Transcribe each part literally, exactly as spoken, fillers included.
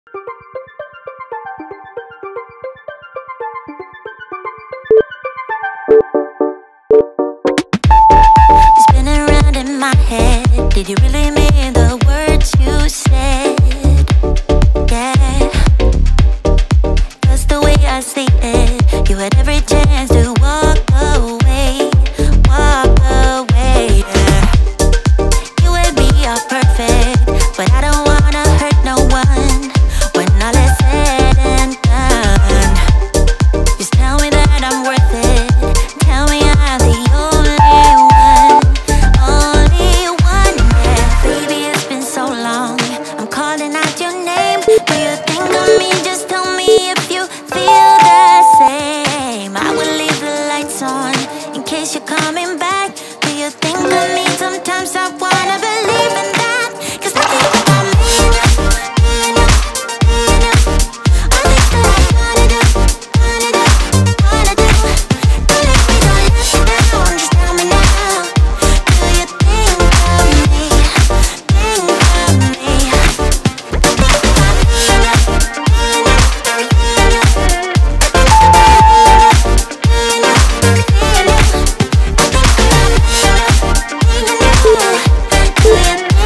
Spinning around in my head, did you really mean the words you said? Yeah, 'cause the way I see it, you had every chance to walk away, walk away, yeah. You and me are perfect, but I don't wanna hurt no one when all is said and done. Just tell me that I'm worth it, tell me I'm the only one, only one, yeah. Baby, it's been so long, I'm calling out your name. Do you think of me? Just tell me if you feel the same. I will leave the lights on in case you're coming back. Do you think of me? Sometimes I wanna believe in that, 'cause I think about me and you, me and you, me and you. All things that I wanna do, wanna do, wanna do. Don't leave me, don't let me down. Just tell me now. Do you think of me? Think of me? I think about me and you, me and you, me and you. Me and you, me and you. I think about me and you, me and you. Do you think of me? Think of me?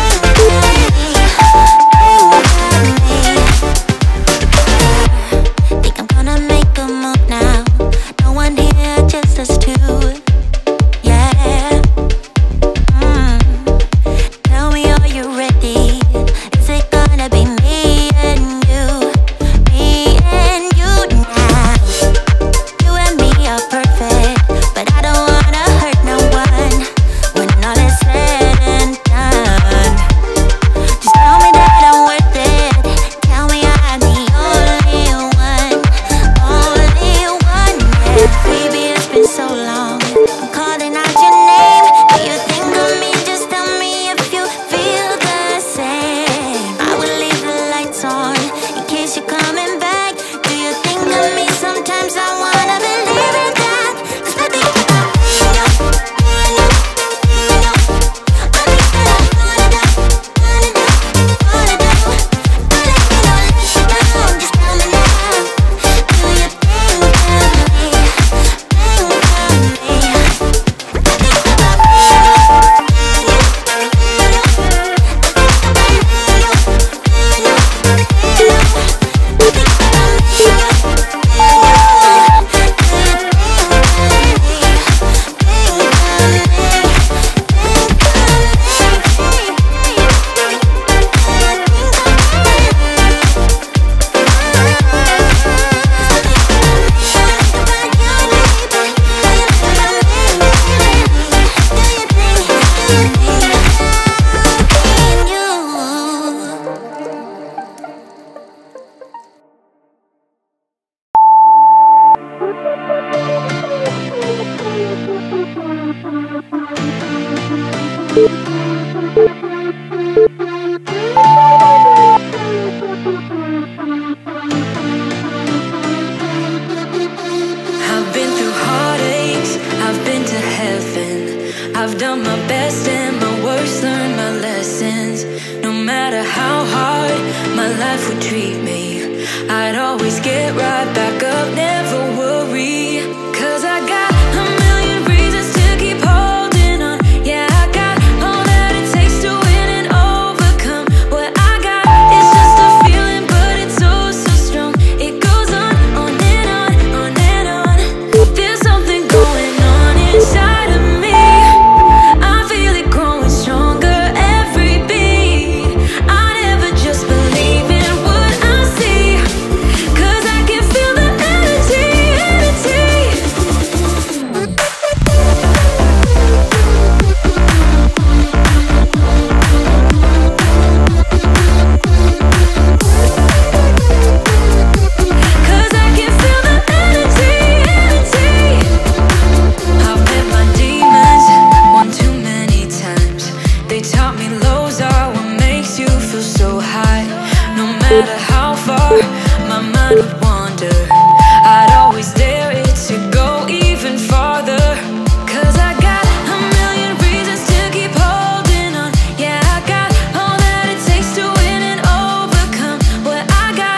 Think I'm gonna make a move now. No one here, just us two. Yeah. Mm. Tell me, are you ready? Is it gonna be me and you? Me and you now. You and me are perfect, but I don't wanna hurt no one when all is said and done. Just tell me that I'm worth it, tell me I'm the only one, only one, yeah. Baby, it's been so long, I'm calling out your name. Do you think of me? Just tell me if you feel the same. I will leave the lights on in case you're coming back. Do you think of me? Sometimes I wanna believe in that, 'cause I think about me and you, me and you, me and you. All things that I wanna do, wanna do, wanna do. Don't leave me, don't let me down. Just tell me now. Do you think of me? Think of me? I think about me and you, me and you, me and you. I think about me and you, me and you, me and you. I think about me and you, me and you. Do you think of me? Think of me? Think of me? I've been through heartaches, I've been to heaven. I've done my best and my worst, learned my lessons. No matter how hard my life would treat me, I'd always get right back up, never worry. 'Cause I got a million reasons to keep holding on. Yeah, I got all that it takes to win and overcome. What I got is just a feeling, but it's so, so strong. It goes on, on and on, on and on. There's something going on inside of me. I feel it growing stronger every beat. I never just believe in what I see, 'cause I can feel the energy, energy. I got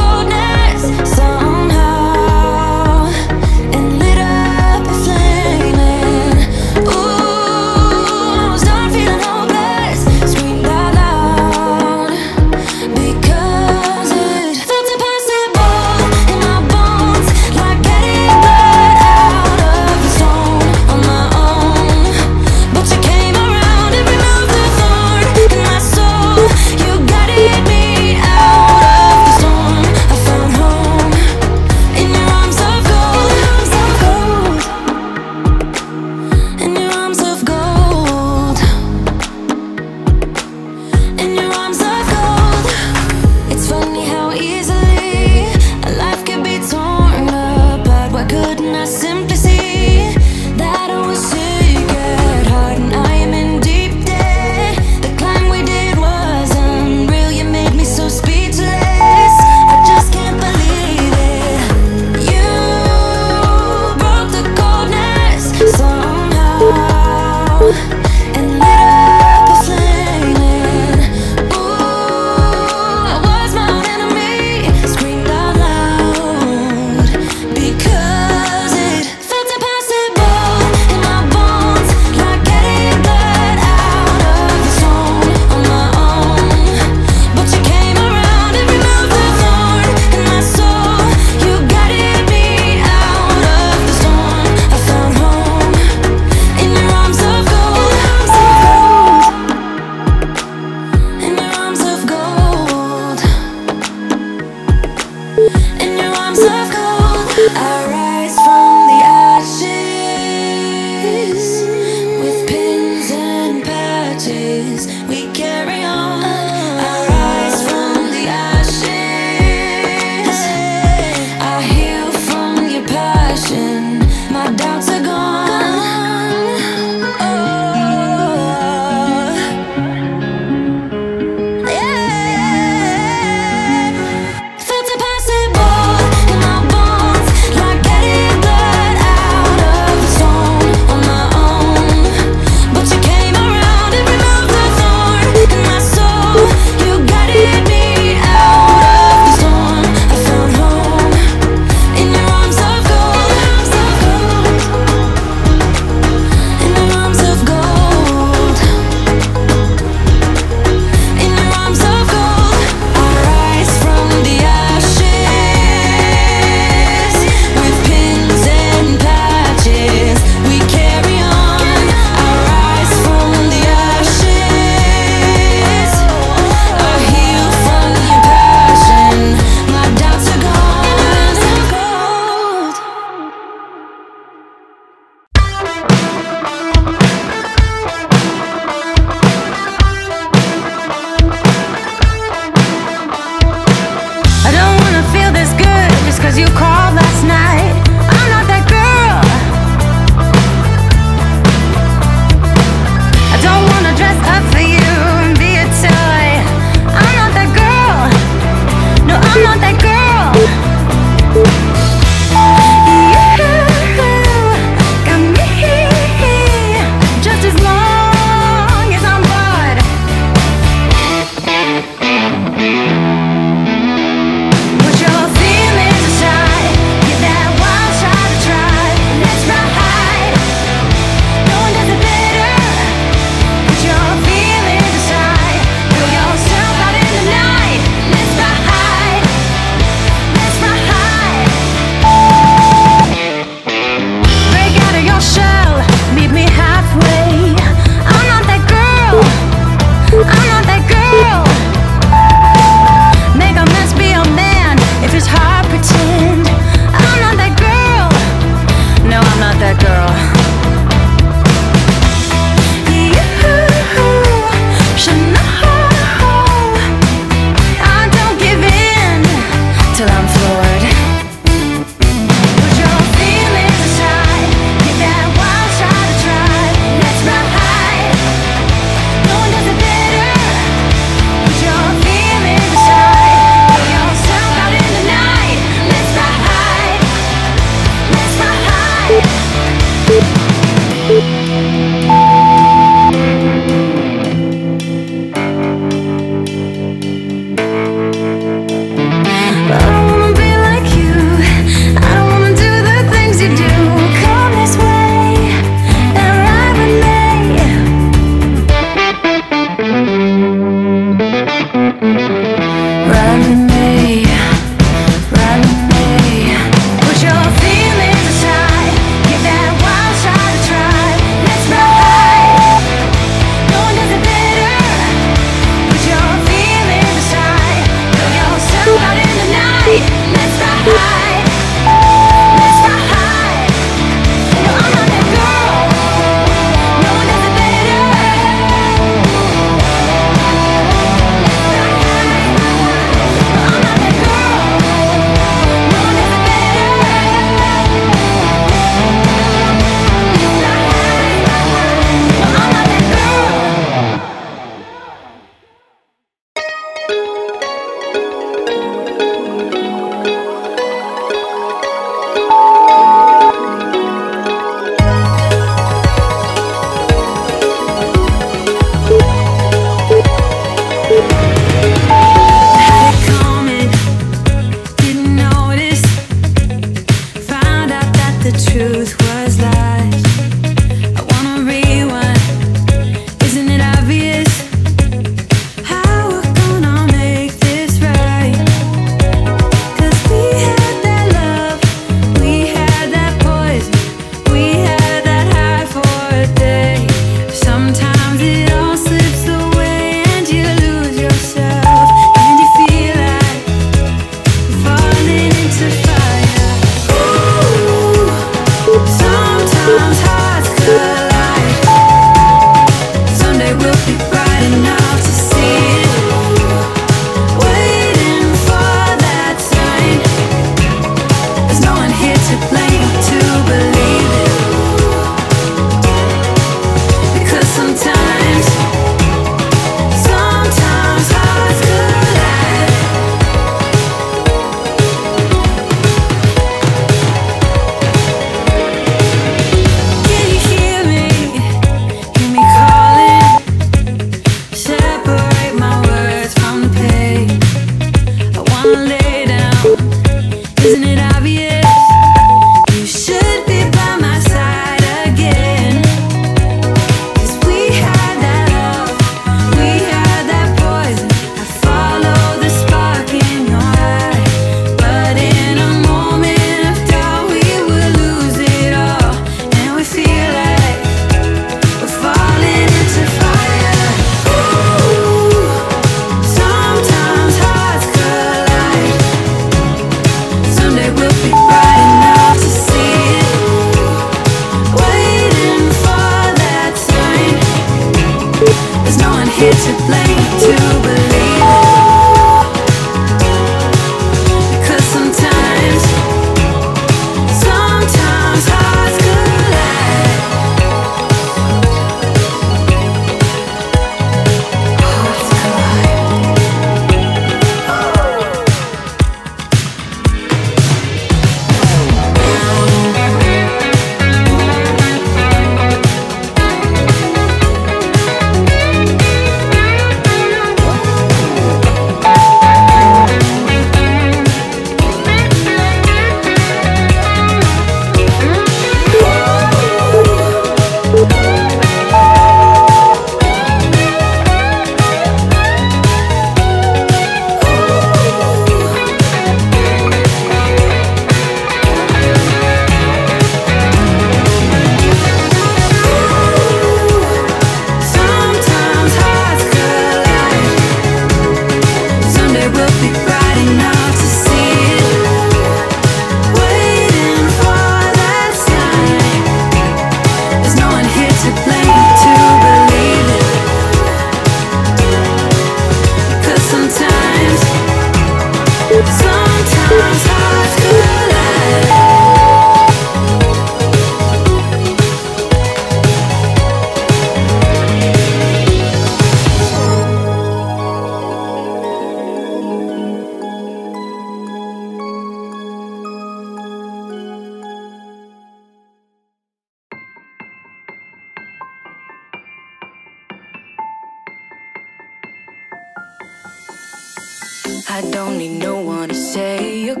I don't need no one to say you're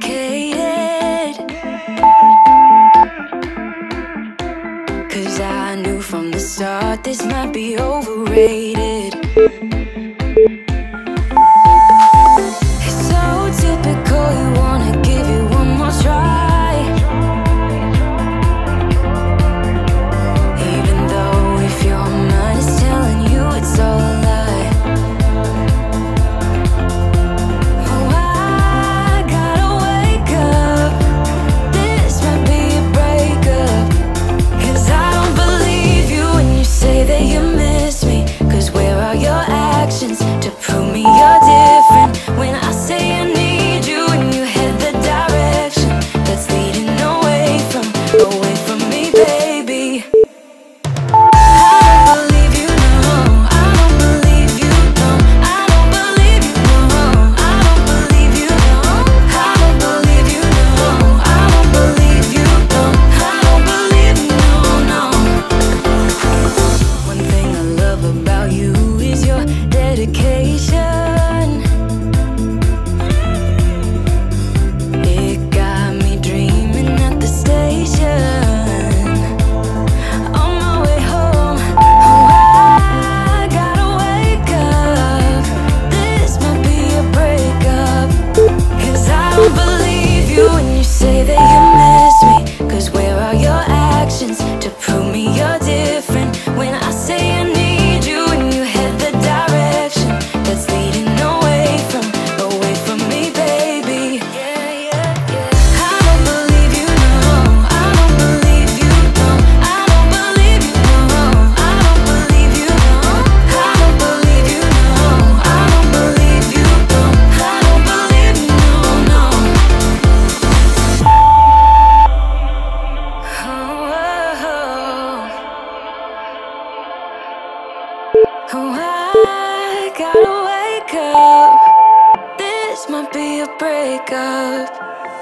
complicated, 'cause I knew from the start this might be overrated. It's so typical, you wanna give it one more try, even though if your mind is telling you it's all a lie. Oh, I gotta wake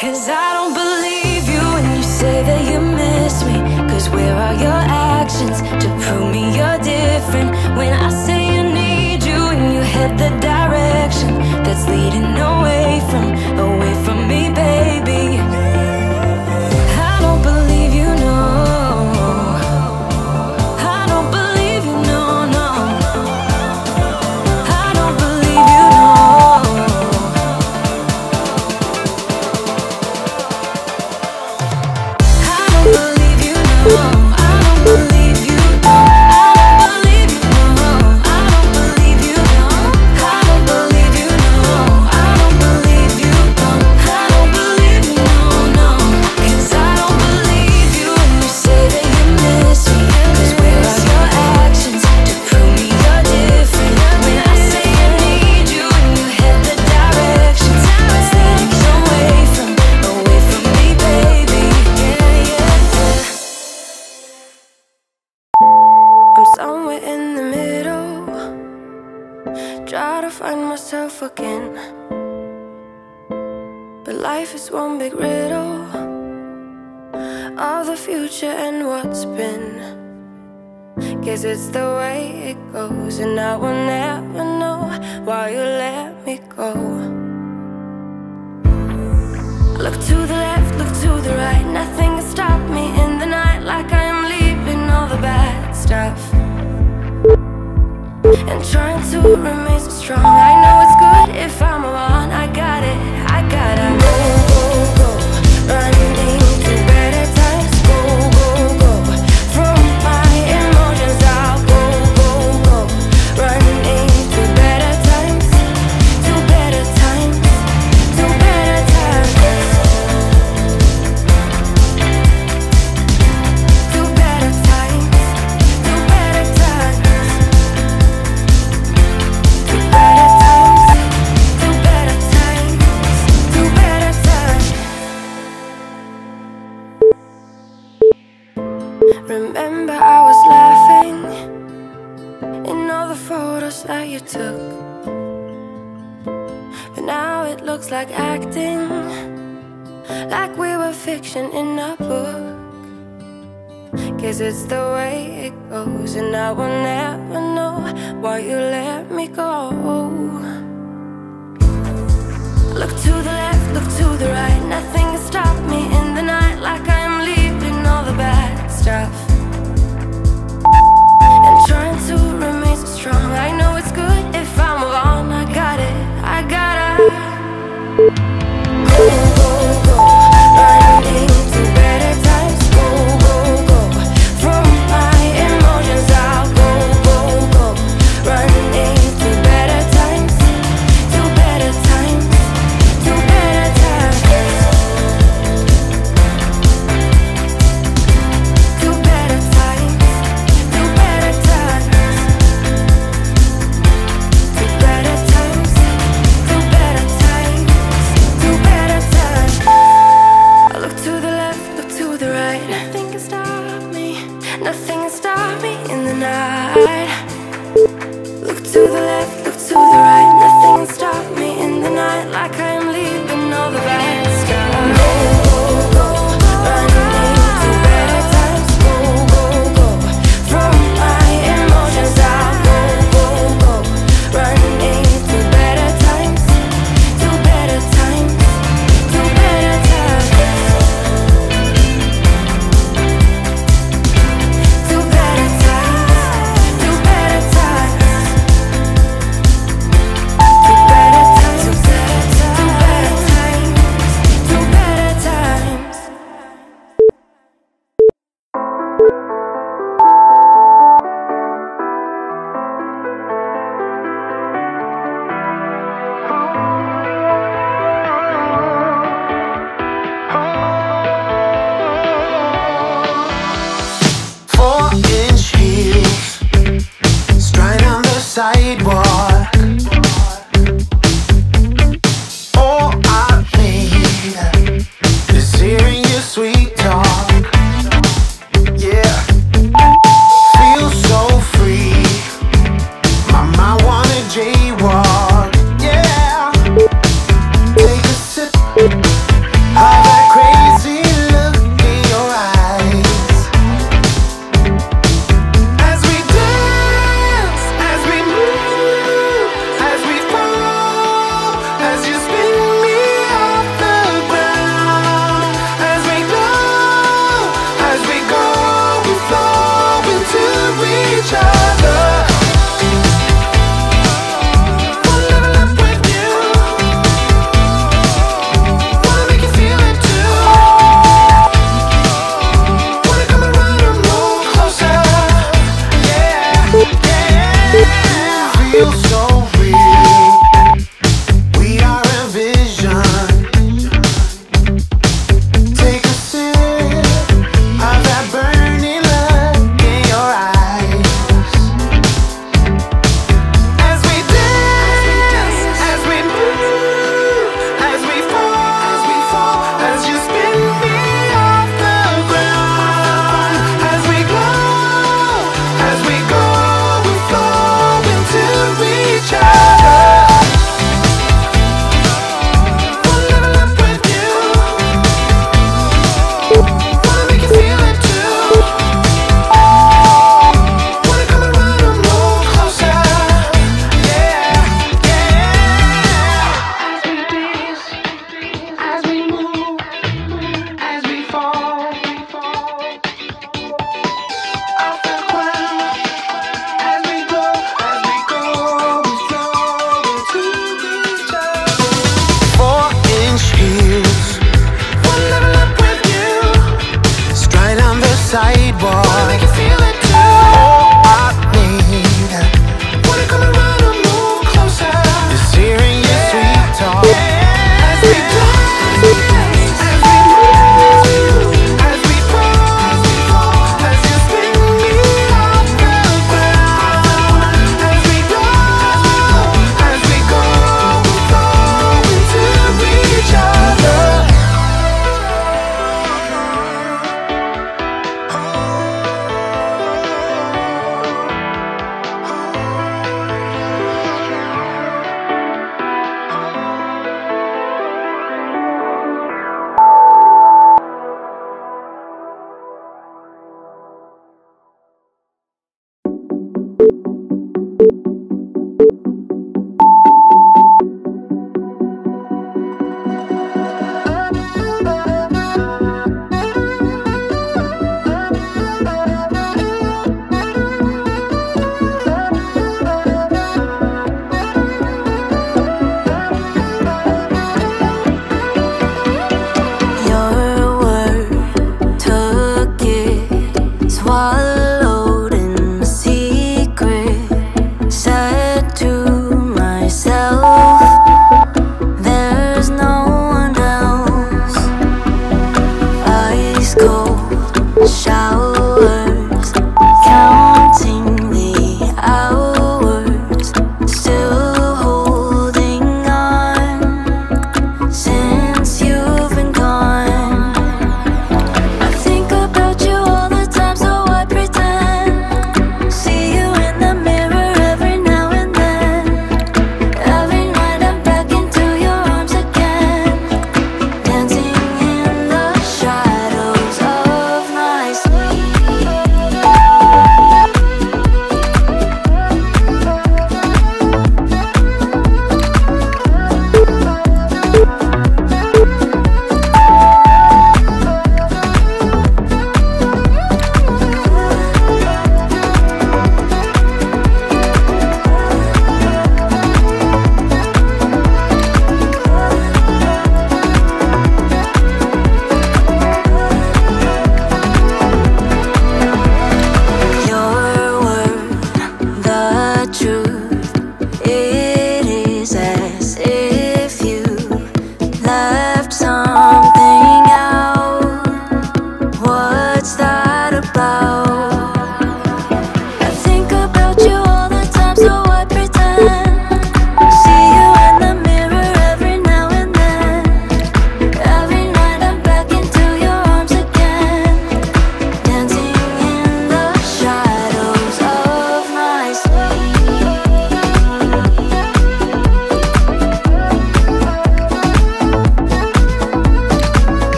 Cause I don't believe you when you say that you miss me. Cause where are your actions to prove me you're different? When I say you need you and you head the direction that's leading away from, away from me, baby. I don't believe you, no. I don't believe you, no, no. I don't believe you, no. I don't believe you, no. I don't believe you, no. I don't believe you, no. I don't believe you, no. I don't believe you, no. I don't believe you, no. I don't believe you, no, no. Cause I don't believe you when you say that you miss me. Cause where are your actions to prove me you're different? When I say I need you and you head the directions that's leading away from, away from me, baby. Yeah, yeah, yeah. I'm somewhere in the middle, try to find myself again. But life is one big riddle of the future and what's been. Guess it's the way it goes, and I will never know why you let me go. Look to the left, look to the right, nothing can stop me in the night. Like I am leaving all the bad stuff and trying to remain so strong. I know it's good if I'm alone. I got it, I gotta go, go, go, running to better times. Go, go, go, from my emotions I'll go, go, go, running to better times, to better times, to better times, to better times, to better times. To better times, to better times, to better times. Remember I was laughing in all the photos that you took, but now it looks like acting, like we were fiction in a book. Guess it's the way it goes, and I will never know why you let me go. Look to the left, look to the right, nothing can stop me in the night. Like I am leaving all the bad stuff and trying to remain so strong. I know it's good if I'm alone. I got it, I gotta go, go, go, running to better times. Go, go, go, from my emotions I'll go, go, go, running to better times, to better times, to better times.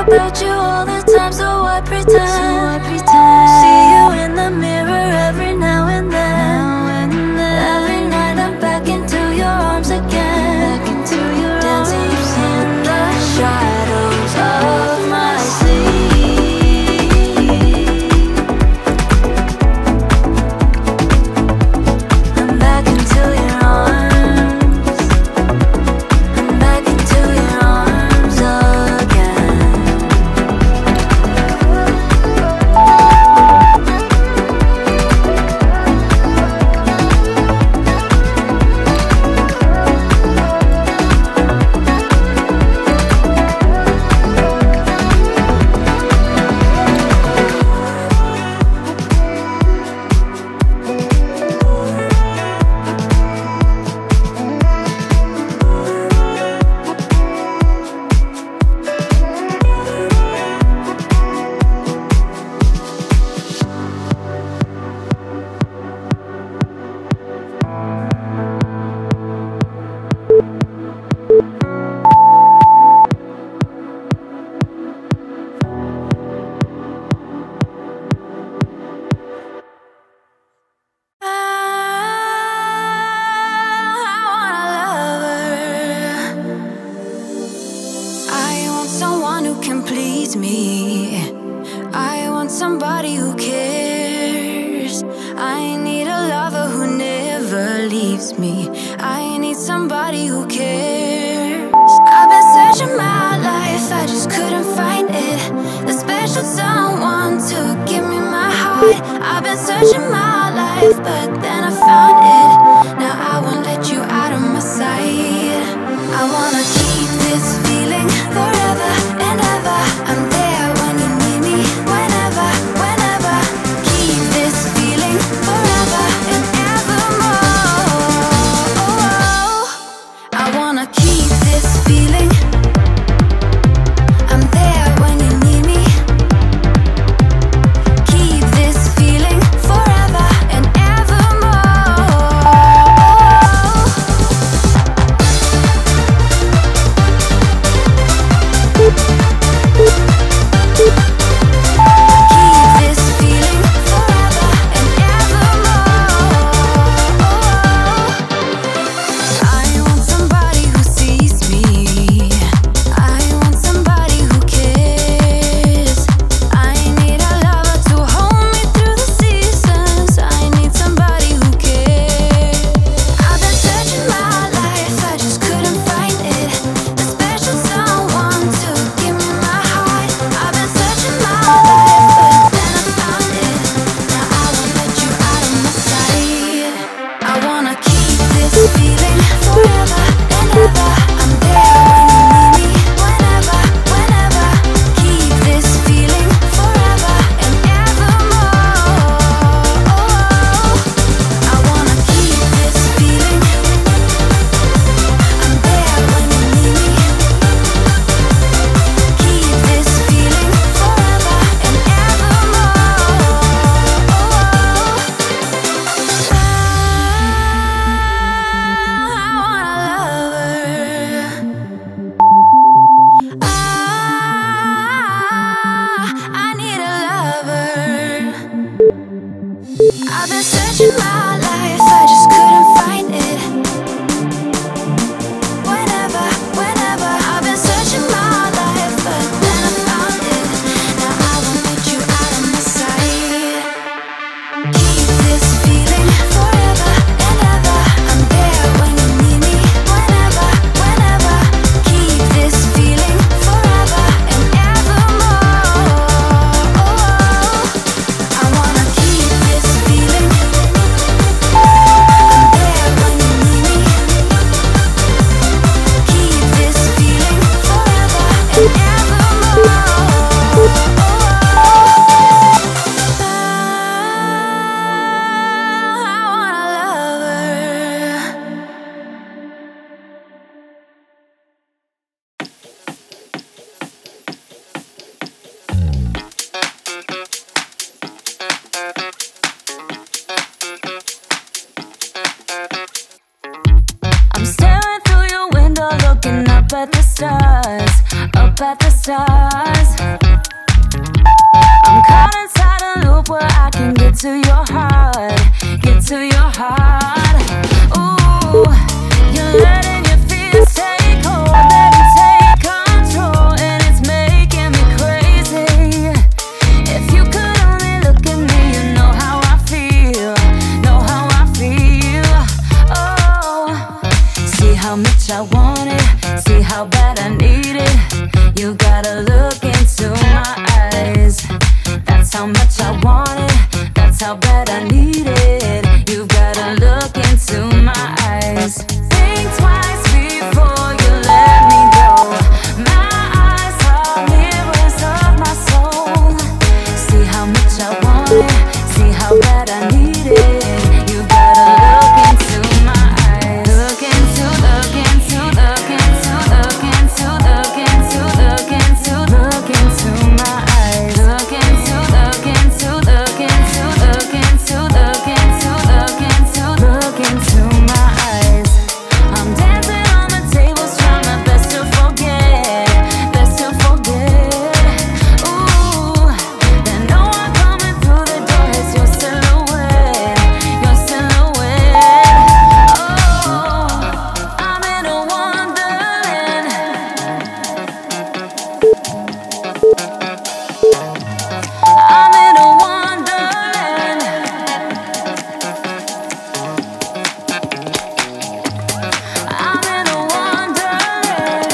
about you all the time, so I pretend, so I pretend. See you in the mirror every now and then, now and then. Every night I'm back into your arms again, back into your dancing arms. In the shadows of my sleep, I'm back into your arms, I'm back into your arms again. Me. I want somebody who cares. I need a lover who never leaves me. I need somebody who cares. I've been searching my life, I just couldn't find it. The special someone to give me my heart. I've been searching my life, but then I found it. Now I won't let you out of my sight. I wanna keep this feeling forever and ever. I'm there when you need me, whenever, whenever. Keep this feeling forever and evermore. I wanna keep this feeling. I'm there when you need me. Keep this feeling forever and evermore. I've been searching my life, I just couldn't find it. Whenever, whenever, I've been searching my life, but then I found it. Now I won't let you out of my sight. Keep this feeling forever and ever. I'm there when you need me, whenever, whenever. Keep this feeling forever and evermore. I wanna keep this feeling. I'm there when you need me. Keep this feeling forever and evermore. I want a lover. I'm staring through your window, looking up at the stars, up up at the stars. I'm caught inside a loop where I can get to your heart, get to your heart. Ooh, you're letting your fears take hold, let them take control, and it's making me crazy. If you could only look at me, you know how I feel, know how I feel. Oh, see how much I want it, see how bad I need it. You gotta look into my eyes. That's how much I want it, that's how bad I need it. You've gotta look into my eyes. Think twice before you let me go. My eyes are mirrors of my soul. See how much I want it, see how bad I need it. You gotta look into my eyes. Look into, look into, look into, look into, look into, look into, look into my eyes. Look into, look into, look into, look into, look into, look into, look into my eyes. I'm dancing on the tables, trying my best to forget, best to forget. Ooh, then no one coming through the door is your silhouette, your silhouette. Oh, I'm in a wonderland. I'm in a wonderland. I'm in a wonderland.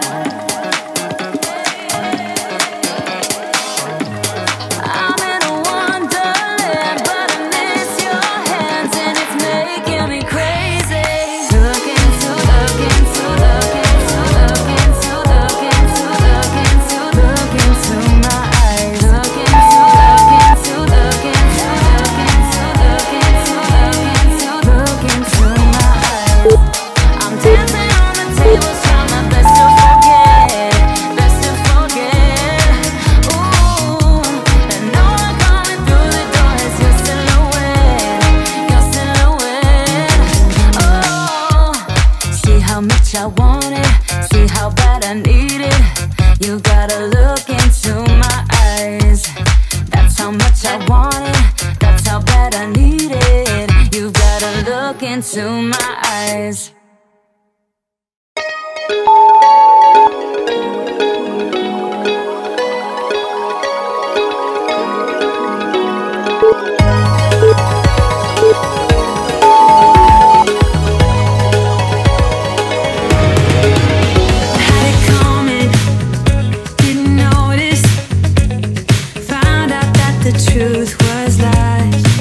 I'm in a wonderland, but I miss your hands and it's making me crazy. Look into, look into, look into, look into, look into, look into, look into my eyes. Look into, look into, look into, look into, look into, look into, look into my eyes. I'm dancing on the tables, trying my best to forget, best to forget. Ooh, and no one coming through the door is your silhouette, your silhouette. Oh, see how much I want it, see how bad I need it. You gotta look into my eyes. That's how much I want it, that's how bad I need it. You gotta look into my eyes. Had it coming, didn't notice. Found out that the truth was lies.